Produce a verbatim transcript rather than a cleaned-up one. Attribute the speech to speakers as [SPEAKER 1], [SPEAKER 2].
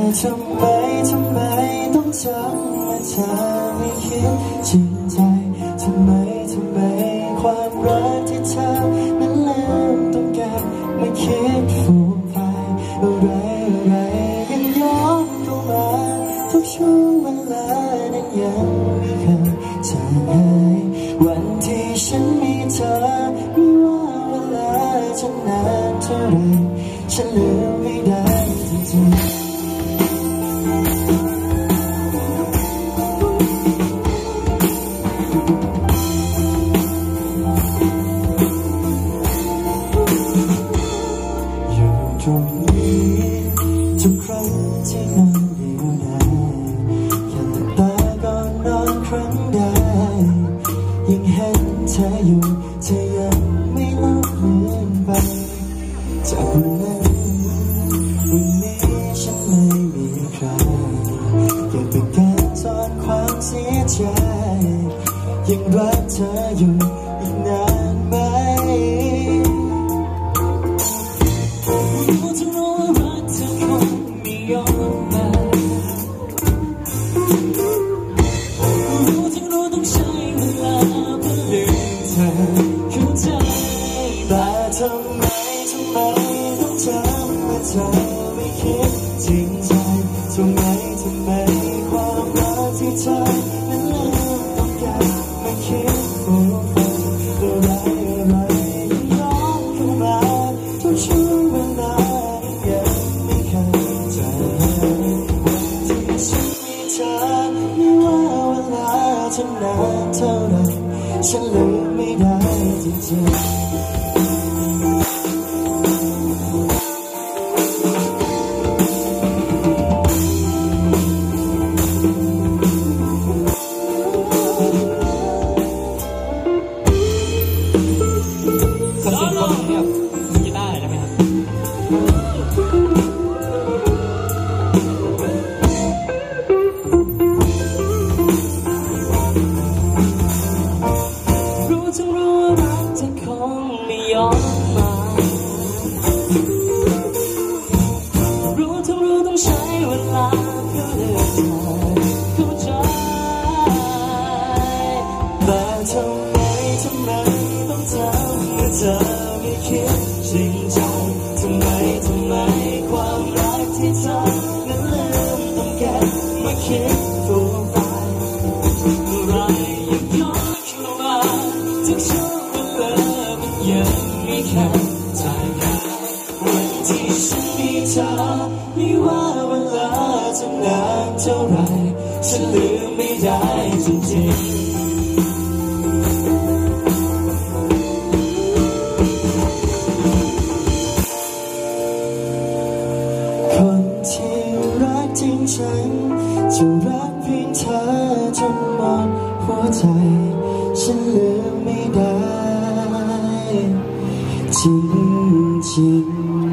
[SPEAKER 1] ทำไมทำไมต้องจำว่าเธอไม่คิดจริงใจทำไมทำไมความรักที่เธอนั้นเริ่มต้องการไม่คิดฟูมไฟอะไรอะไรยังย้อนเข้ามาทุกช่วงเวลานั้นยังไม่เคยจางหายวันที่ฉันมีเธอไม่ว่าเวลาจะนานเท่าไรฉันลืมไม่ได้จริงๆตรงนี้ทุกครั้งที่นอนเดียวดายแค่หลับตาก่อนนอนครั้งใดยังเห็นเธออยู่เธอยังไม่ละเลือนไปจากวันนั้นวันนี้ฉันไม่มีใครอยากเป็นการซ่อนความเสียใจยังรักเธออยู่อีกนานไหมแต่ทำไมทำไมต้องจำว่าเธอไม่คิดจริงใจทำไมทำไมความรักที่เธอนั้นเริ่มต้องการไม่คิดฟูมไฟอะไรอะไรยังย้อนเข้ามาทุกช่วงเวลายังไม่เคยจางหายวันที่ฉันมีเธอไม่ว่าเวลาจะนานเท่าไรฉันลืมไม่ได้จริงๆรู้ทั้งรู้ต้องใช้เวลาเพื่อเดินทางเข้าใจแต่ทำไมทำไมต้องทำให้เธอไม่คิดจริงใจทำไมทำไมความรักที่เธอนั้นเริ่มต้องแก้มาคิดฟูมไฟอะไรยังย้อนเข้ามาทุกช่วงเวลามันยังไม่แค่ใจวันที่ฉันมีเธอไม่ว่าเวลาจะนานเท่าไรฉันลืมไม่ได้จริงๆคนที่รักจริงฉันจะรักเพียงเธอจนหมดหัวใจฉันลืมไม่ได้จริงๆ